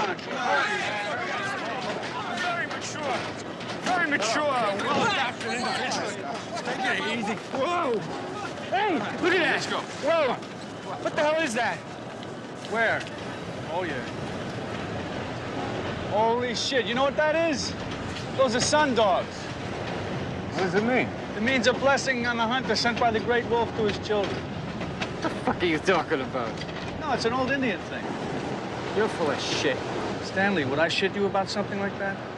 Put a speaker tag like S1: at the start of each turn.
S1: Very mature. Very mature. Well-adapted individual. Take it easy. Whoa! Hey, look at that. Let's go. Whoa! What the hell is that? Where? Oh, yeah. Holy shit, you know what that is? Those are sundogs.
S2: What does it mean?
S1: It means a blessing on the hunter sent by the great wolf to his children.
S2: What the fuck are you talking about?
S1: No, it's an old Indian thing.
S2: You're full of shit.
S1: Stanley, would I shit you about something like that?